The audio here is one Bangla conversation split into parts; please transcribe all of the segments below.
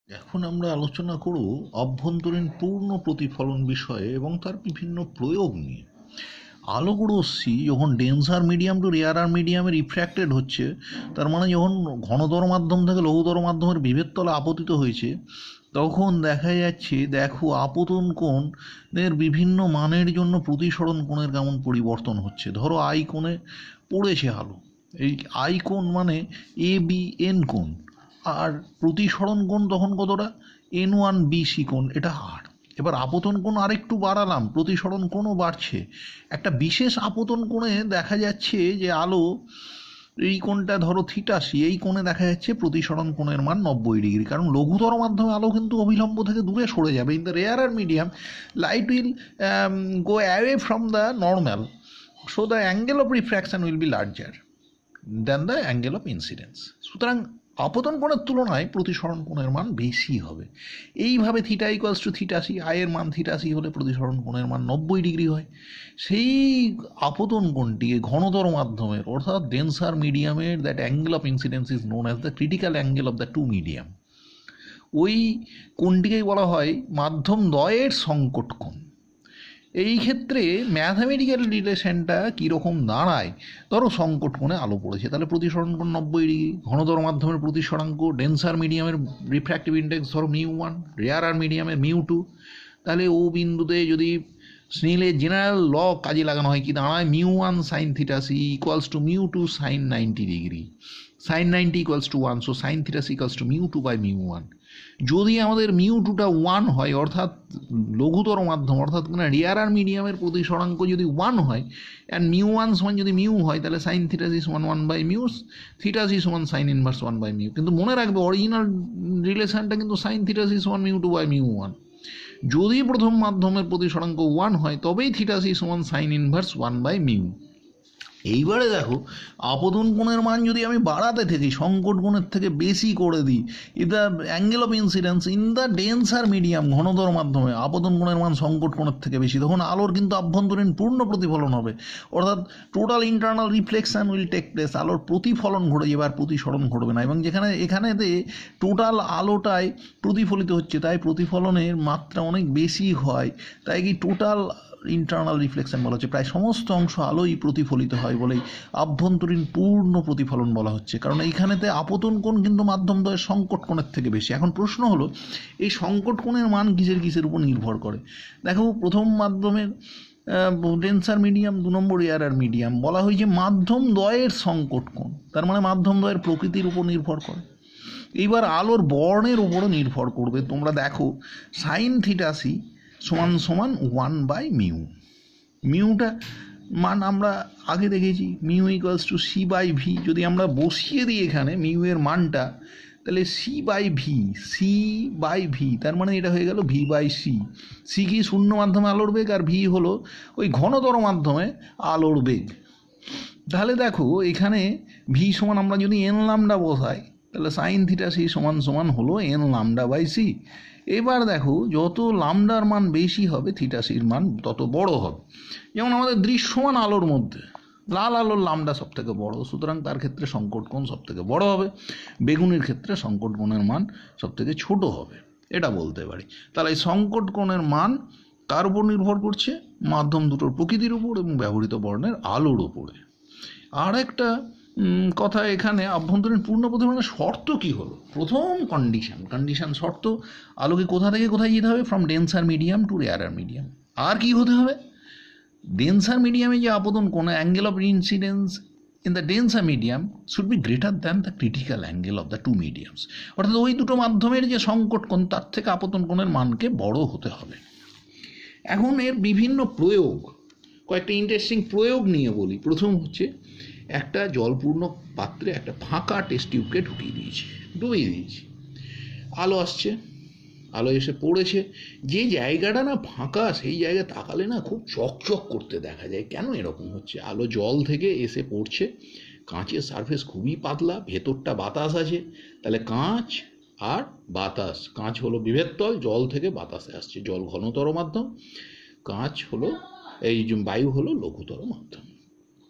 এখন আমরা আলোচনা করব অভ্যন্তরীণ পূর্ণ প্রতিফলন বিষয়ে এবং তার বিভিন্ন প্রয়োগ নিয়ে। আলোক রশ্মি যখন ডেন্সার মিডিয়াম টু রেয়ারার মিডিয়ামে রিফ্র্যাক্টেড হচ্ছে, তার মানে যখন ঘনতর মাধ্যম থেকে লঘুতর মাধ্যমের বিভেদ তলে আপতিত হয়েছে, তখন দেখা যাচ্ছে দেখো আপতন কোণের বিভিন্ন মানের জন্য প্রতিসরণ কোণের কেমন পরিবর্তন হচ্ছে। ধরো আই কোণে পড়েছে আলো, এই আই কোণ মানে এ বি এন কোণ, আর প্রতিসরণ কোণ তখন কতটা, N1BC কোণ, এটা আর এবার আপতন কোণ আরেকটু বাড়ালাম, প্রতিসরণ কোণও বাড়ছে। একটা বিশেষ আপতন কোণে দেখা যাচ্ছে যে আলো, এই কোণটা ধরো θc, এই কোণে দেখা যাচ্ছে প্রতিসরণ কোণের মান 90 ডিগ্রি, কারণ লঘুতর মাধ্যমে আলো কিন্তু অবিলম্ব থেকে দূরে সরে যাবে। In the rarer medium light will go away from the normal, so the angle of refraction will be larger than the angle of incidence. সুতরাং আপতন কোণের তুলনায় প্রতিসরণ কোণের মান বেশি হবে। এইভাবে থিটা ইকুয়ালস টু θc, আয়ের মান θc হলে প্রতিসরণ কোণের মান 90 ডিগ্রি হয়। সেই আপতন কোণটিকে ঘনতর মাধ্যমের অর্থাৎ ডেন্সার মিডিয়ামের that angle of incidence is known as the critical angle of the two medium, ওই কোণটিকেই বলা হয় মাধ্যম দ্বয়ের সংকট কোণ। এই ক্ষেত্রে ম্যাথামেটিক্যাল রিলেশনটা কীরকম দাঁড়ায়, ধরো সংকট কোণে আলো পড়েছে, তাহলে প্রতিসরণ কোণ 90 ডিগ্রি, ঘনতর মাধ্যমের প্রতিসরাঙ্ক ডেন্সার মিডিয়ামের রিফ্র্যাক্টিভ ইন্ডেক্স ধরো μ1, রেয়ারার মিডিয়ামের μ2, তাহলে ও বিন্দুতে যদি স্নেলের জেনারেল ল কাজে লাগানো হয় কি দাঁড়ায়, μ1 sin θc equals to μ2 sin 90 degree, sin 90 equals to 1, so sin θc equals to μ2 by μ1। যদি আমাদের μ2টা 1 হয়, অর্থাৎ লঘুতর মাধ্যম অর্থাৎ রেয়ারার মিডিয়ামের প্রতিসরাঙ্ক যদি 1 হয়, অ্যান্ড μ1 সমান যদি μ হয়, তাহলে sin θc সমান 1 বাই μ, θc সমান sin ইনভার্স 1 বাই μ। কিন্তু মনে রাখবে অরিজিনাল রিলেশনটা কিন্তু sin θc সমান μ2 বাই μ1। যদি প্রথম মাধ্যমের প্রতিসরাঙ্ক 1 হয়, তবেই θc সমান sin ইনভার্স 1 বাই μ। এইবারে দেখো আপতন কোণের মান যদি আমি বাড়াতে থাকি, সংকট কোণের থেকে বেশি করে দিই, the angle of incidence in the denser medium ঘনতর মাধ্যমে আপতন কোণের মান সংকট কোণের থেকে বেশি, তখন আলোর কিন্তু আভ্যন্তরীণ পূর্ণ প্রতিফলন হবে, অর্থাৎ total internal reflection will take place. আলোর প্রতিফলন ঘটে যাবে আর প্রতিসরণ ঘটবে না, এবং যেখানে এখানেতে টোটাল আলোটাই প্রতিফলিত হচ্ছে, তাই প্রতিফলনের মাত্রা অনেক বেশি হয়, তাই কি টোটাল ইন্টারনাল রিফ্লেকশন বলা হচ্ছে, প্রায় সমস্ত অংশ আলোই প্রতিফলিত হয় বলেই আভ্যন্তরীণ পূর্ণ প্রতিফলন বলা হচ্ছে, কারণ এইখানেতে আপতন কোণ কিন্তু মাধ্যম দ্বয়ের সংকট কোণের থেকে বেশি। এখন প্রশ্ন হলো, এই সংকট কোণের মান কিসের কিসের উপর নির্ভর করে? দেখো, প্রথম মাধ্যমের ডেন্সার মিডিয়াম, 2 নম্বর রেয়ারার মিডিয়াম, বলা হয়েছে মাধ্যম দ্বয়ের সংকট কোণ, তার মানে মাধ্যম দ্বয়ের প্রকৃতির উপর নির্ভর করে। এইবার আলোর বর্ণের উপরও নির্ভর করবে। তোমরা দেখো সাইন θc সমান সমান 1 বাই μ, মিউটা মান আমরা আগে দেখেছি, mu equals to c by v. যদি আমরা বসিয়ে দিই এখানে মিউ এর মানটা, তাহলে সি বাই ভি, তার মানে এটা হয়ে গেল ভি বাই সি। সি কি শূন্য মাধ্যমে আলোর বেগ, আর ভি হলো ওই ঘনতর মাধ্যমে আলোর বেগ। তাহলে দেখো এখানে ভি সমান আমরা যদি এন লামডা বসাই, তাহলে সাইন θc সমান সমান হলো এন লামডা বাই সি। এবার দেখো যত লামডার মান বেশি হবে θcর মান তত বড় হবে। যেমন আমাদের দৃশ্যমান আলোর মধ্যে লাল আলোর লামডা সব থেকে বড়, সুতরাং তার ক্ষেত্রে সংকট কোণ সব থেকে বড় হবে, বেগুনির ক্ষেত্রে সংকট কোণের মান সব থেকে ছোট হবে, এটা বলতে পারি। তাহলে এই সংকট কোণের মান কার উপর নির্ভর করছে? মাধ্যম দুটোর প্রকৃতির উপর এবং ব্যবহৃত বর্ণের আলোর উপরে। আর একটা কথা, এখানে আভ্যন্তরীণ পূর্ণ প্রতিফলনের শর্ত কি হলো? প্রথম কন্ডিশন শর্ত, আলোকে কোথা থেকে কোথায় যেতে হবে? From denser medium to rarer medium. আর কি হতে হবে? ডেন্সার মিডিয়ামে যে আপতন কোণ, angle of incidence in the denser medium should be greater than the critical angle of the two mediums, অর্থাৎ ওই দুটো মাধ্যমের যে সংকট কোণ তার থেকে আপতন কোণের মানকে বড় হতে হবে। এখন এর বিভিন্ন প্রয়োগ, কয়েকটা ইন্টারেস্টিং প্রয়োগ নিয়ে বলি। প্রথম হচ্ছে, একটা জলপূর্ণ পাত্রে একটা ফাঁকা টেস্ট টিউবকে ঢুকিয়ে দিয়েছি, ডুবিয়ে দিয়েছি, আলো আসছে, আলো এসে পড়েছে, যে জায়গাটা না ফাঁকা সেই জায়গায় তাকালে না খুব চকচক করতে দেখা যায়। কেন এরকম হচ্ছে? আলো জল থেকে এসে পড়ছে, কাঁচের সারফেস খুবই পাতলা, ভেতরটা বাতাস আছে, তাহলে কাঁচ আর বাতাস, কাঁচ হলো বিভেদ তল, জল থেকে বাতাসে আসছে, জল ঘনতর মাধ্যম, কাঁচ হলো এই বায়ু হলো লঘুতর মাধ্যম।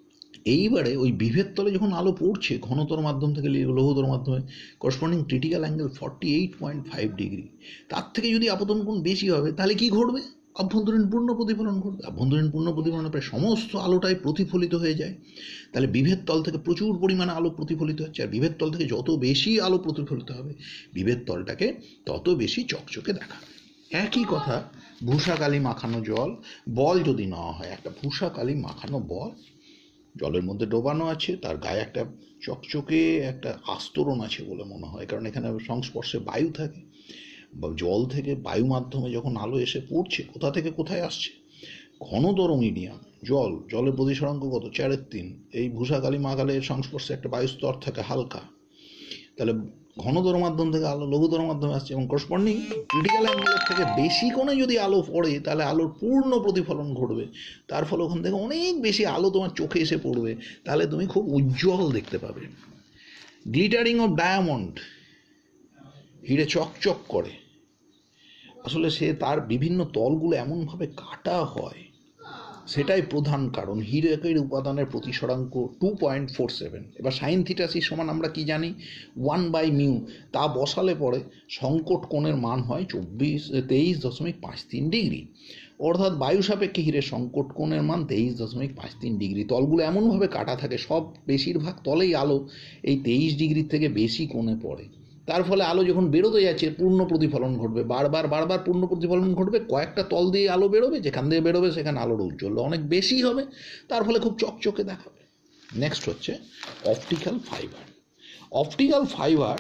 এইবারে ওই বিভেদ তলে যখন আলো পড়ছে ঘনতর মাধ্যম থেকে লৌহতর মাধ্যমে, করসপন্ডিং ক্রিটিক্যাল অ্যাঙ্গেল 48.5 ডিগ্রি, তার থেকে যদি আপতন কোণ বেশি হবে তাহলে কি ঘটবে? অভ্যন্তরীণ পূর্ণ প্রতিফলন ঘটবে। অভ্যন্তরীণ পূর্ণ প্রতিফলনে প্রায় সমস্ত আলোটাই প্রতিফলিত হয়ে যায়। তাহলে বিভেদ তল থেকে প্রচুর পরিমাণে আলো প্রতিফলিত হচ্ছে, আর বিভেদ তল থেকে যত বেশি আলো প্রতিফলিত হবে বিভেদ তলটাকে তত বেশি চকচকে দেখাবে। একই কথা ভূষা কালি মাখানো জল, বল যদি নেওয়া হয়, একটা ভূষা কালি মাখানো বল জলের মধ্যে ডোবানো আছে, তার গায়ে একটা চকচকে একটা আস্তরণ আছে বলে মনে হয়, কারণ এখানে সংস্পর্শে বায়ু থাকে। জল থেকে বায়ু মাধ্যমে যখন আলো এসে পড়ছে, কোথা থেকে কোথায় আসছে? ঘনতর মিডিয়াম জলের প্রতিসরাঙ্ক কত? 4/3। এই ভূষা কালি মাখালের সংস্পর্শে একটা বায়ুস্তর থাকে হালকা, তাহলে ঘনতর মাধ্যম থেকে আলো লঘুতর মাধ্যমে আসছে, এবং করসপন্ডিং ক্রিটিক্যাল অ্যাঙ্গেলের থেকে বেশি কোণে যদি আলো পড়ে তাহলে আলোর পূর্ণ প্রতিফলন ঘটবে। তার ফলে ওখান থেকে অনেক বেশি আলো তোমার চোখে এসে পড়বে, তাহলে তুমি খুব উজ্জ্বল দেখতে পাবে। গ্লিটারিং অফ ডায়মন্ড, হিরে চকচক করে, আসলে সে তার বিভিন্ন তলগুলো এমনভাবে কাটা হয়, সেটাই প্রধান কারণ। হীরকের উপাদানের প্রতিসরাঙ্ক 2.47। এবার সাইন থিটা সি সমান আমরা কি জানি? 1/μ। তা বসালে পরে সংকট কোণের মান হয় 23.53 ডিগ্রি, অর্থাৎ বায়ু সাপেক্ষে হীরের সংকট কোণের মান 23.53 ডিগ্রি। তলগুলো এমনভাবে কাটা থাকে, সব বেশিরভাগ তলেই আলো এই 23 ডিগ্রির থেকে বেশি কোণে পড়ে। তার ফলে আলো যখন বেরোতে যাচ্ছে পূর্ণ প্রতিফলন ঘটবে, বারবার পূর্ণ প্রতিফলন ঘটবে, কয়েকটা তল দিয়ে আলো বেরোবে, যেখান দিয়ে বেরোবে সেখানে আলোর উজ্জ্বল্য অনেক বেশি হবে, তার ফলে খুব চকচকে দেখাবে। নেক্সট হচ্ছে অপটিক্যাল ফাইবার। অপটিক্যাল ফাইবার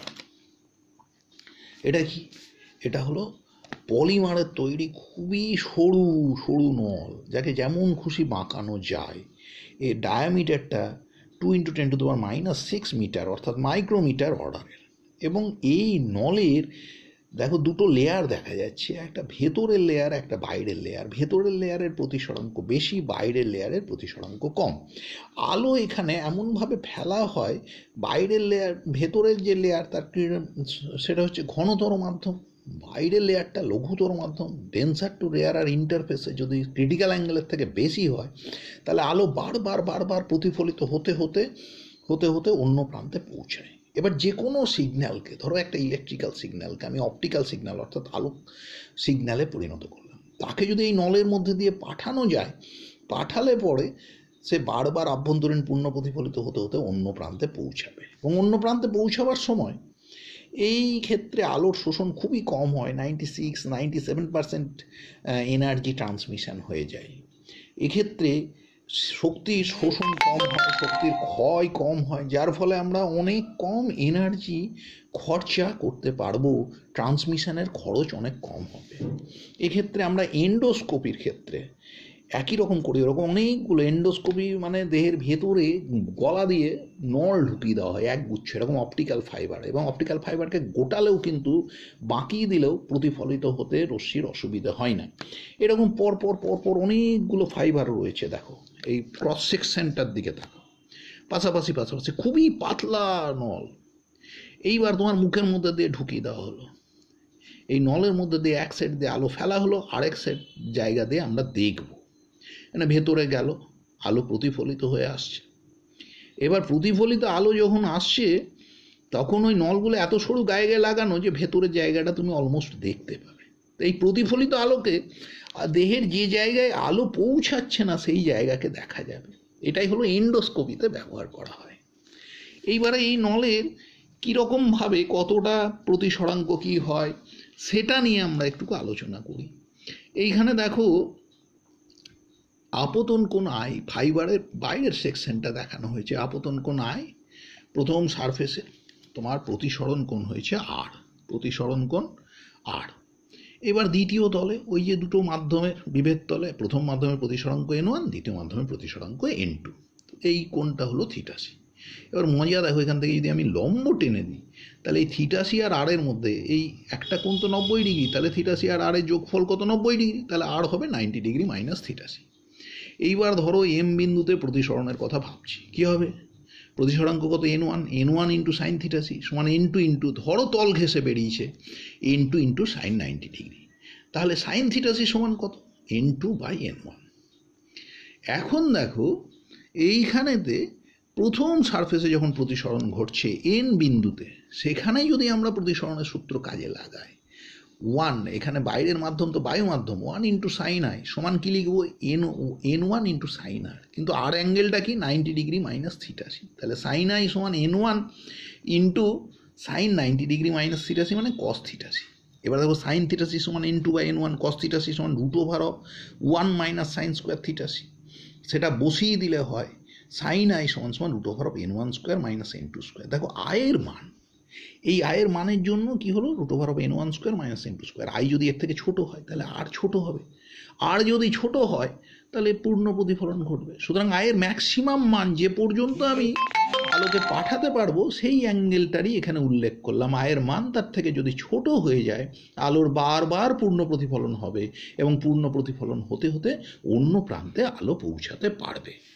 এটা কি? এটা হলো পলিমারের তৈরি খুবই সরু সরু নল, যাকে যেমন খুশি বাঁকানো যায়। এর ডায়ামিটারটা 2 × 10⁻⁶ মিটার, অর্থাৎ মাইক্রোমিটার অর্ডারের। এবং এই নলের দেখো দুটো লেয়ার দেখা যাচ্ছে, একটা ভেতরের লেয়ার, একটা বাইরের লেয়ার। ভেতরের লেয়ারের প্রতিসরাঙ্ক বেশি, বাইরের লেয়ারের প্রতিসরাঙ্ক কম। আলো এখানে এমনভাবে ফেলা হয়, বাইরের লেয়ার, ভেতরের যে লেয়ার তার সেটা হচ্ছে ঘনতর মাধ্যম, বাইরের লেয়ারটা লঘুতর মাধ্যম। ডেন্সার টু রেয়ারার ইন্টারফেসে যদি ক্রিটিক্যাল অ্যাঙ্গেলের থেকে বেশি হয় তাহলে আলো বারবার প্রতিফলিত হতে হতে অন্য প্রান্তে পৌঁছায়। এবার যে কোনো সিগন্যালকে, ধরো একটা ইলেকট্রিক্যাল সিগন্যালকে আমি অপটিক্যাল সিগন্যাল অর্থাৎ আলোক সিগন্যালে পরিণত করলাম, তাকে যদি এই নলের মধ্যে দিয়ে পাঠানো যায়, পাঠালে পরে সে বারবার আভ্যন্তরীণ পূর্ণ প্রতিফলিত হতে অন্য প্রান্তে পৌঁছাবে। এবং অন্য প্রান্তে পৌঁছাবার সময় এই ক্ষেত্রে আলোর শোষণ খুবই কম হয়, 96-97% এনার্জি ট্রান্সমিশন হয়ে যায়। এক্ষেত্রে শক্তির শোষণ কম হয়, শক্তির ক্ষয় কম হয়, যার ফলে আমরা অনেক কম এনার্জি খরচা করতে পারবো, ট্রান্সমিশনের খরচ অনেক কম হবে। এক্ষেত্রে আমরা এন্ডোস্কোপির ক্ষেত্রে একই রকম করি, ওরকম অনেকগুলো এন্ডোস্কোপি মানে দেহের ভেতরে গলা দিয়ে নল ঢুকিয়ে দেওয়া হয় একগুচ্ছ, এরকম অপটিক্যাল ফাইবার। এবং অপটিক্যাল ফাইবারকে গোটালেও কিন্তু বাঁকিয়ে দিলেও প্রতিফলিত হতে রশ্মির অসুবিধা হয় না। এরকম পরপর অনেকগুলো ফাইবার রয়েছে। দেখো এই ক্রস সেকশনটার দিকে দেখো, পাশাপাশি খুবই পাতলা নল। এইবার তোমার মুখের মধ্যে দিয়ে ঢুকিয়ে দেওয়া হলো, এই নলের মধ্যে দিয়ে এক সাইড দিয়ে আলো ফেলা হলো, আরেক সাইড জায়গা দিয়ে আমরা দেখব, মানে ভেতরে গেল, আলো প্রতিফলিত হয়ে আসছে। এবার প্রতিফলিত আলো যখন আসছে তখন ওই নলগুলো এত সরু গায়ে লাগানো যে ভেতরের জায়গাটা তুমি অলমোস্ট দেখতে পাবে। এই প্রতিফলিত আলোকে দেহের যে জায়গায় আলো পৌঁছাচ্ছে না সেই জায়গাকে দেখা যাবে। এটাই হলো এন্ডোস্কোপিতে ব্যবহার করা হয়। এইবারে এই নলের কীরকমভাবে কতটা প্রতিসরাঙ্ক কী হয় সেটা নিয়ে আমরা একটু আলোচনা করি। এইখানে দেখো আপতন কোণ আই, ফাইবারের বাইরের সেকশনটা দেখানো হয়েছে। আপতন কোণ আই, প্রথম সারফেসে তোমার প্রতিসরণ কোণ হয়েছে আর, প্রতিসরণ কোণ আর। এবার দ্বিতীয় তলে ওই যে দুটো মাধ্যমের বিভেদ তলে, প্রথম মাধ্যমের প্রতিসরাঙ্ক N1, দ্বিতীয় মাধ্যমের প্রতিসরাঙ্ক N2, এই কোণটা হলো থিটাসি। এবার মজা দেখো, এখান থেকে যদি আমি লম্ব টেনে দিই তাহলে এই থিটাসি আর আর এর মধ্যে এই একটা কোণ তো 90 ডিগ্রি, তাহলে থিটাসি আর আর এর যোগফল কত? 90 ডিগ্রি, তাহলে আর হবে 90 ডিগ্রি মাইনাস থিটাসি। এইবার ধরো এম বিন্দুতে প্রতিসরণের কথা ভাবছি, কি হবে? প্রতিসরাঙ্ক কত? N1 ইন্টু সাইন থিটাসি সমান N2 ইন্টু, ধরো তল ঘেসে বেরিয়েছে, N2 ইন্টু সাইন 90 ডিগ্রি, তাহলে সাইন থিটাসি সমান কত? N2/N1। এখন দেখো এইখানেতে প্রথম সারফেসে যখন প্রতিসরণ ঘটছে এন বিন্দুতে, সেখানে যদি আমরা প্রতিসরণের সূত্র কাজে লাগাই, 1 এখানে বাইরের মাধ্যম তো বায়ু মাধ্যম, 1 ইন্টু সাইন আই সমান কি লিখবো, N1 ইন্টু সাইন আর, কিন্তু আর অ্যাঙ্গেলটা কি 90 ডিগ্রি মাইনাস থিটা সি, তাহলে সাইন আই সমান N1 into sine 90 degree minus theta c মানে কস থিটা সি। এবার দেখো সাইন থিটা সি সমান N2 by N1, cos theta c সমান √1 minus sine square theta c. সেটা বসিয়ে দিলে হয় সাইন আই সমান সমান √N1 square minus N2 square. দেখো আয়ের মান, এই আয়ের মানের জন্য কি হলো √N1 square minus N2 square. I যদি এর থেকে ছোট হয় তাহলে আর ছোট হবে, আর যদি ছোট হয় তাহলে পূর্ণ প্রতিফলন ঘটবে। সুতরাং আয়ের ম্যাক্সিমাম মান যে পর্যন্ত আমি আলোকে পাঠাতে পারবো সেই অ্যাঙ্গেলটারই এখানে উল্লেখ করলাম। আয়ের মান তার থেকে যদি ছোট হয়ে যায় আলোর বারবার পূর্ণ প্রতিফলন হবে এবং পূর্ণ প্রতিফলন হতে হতে অন্য প্রান্তে আলো পৌঁছাতে পারবে।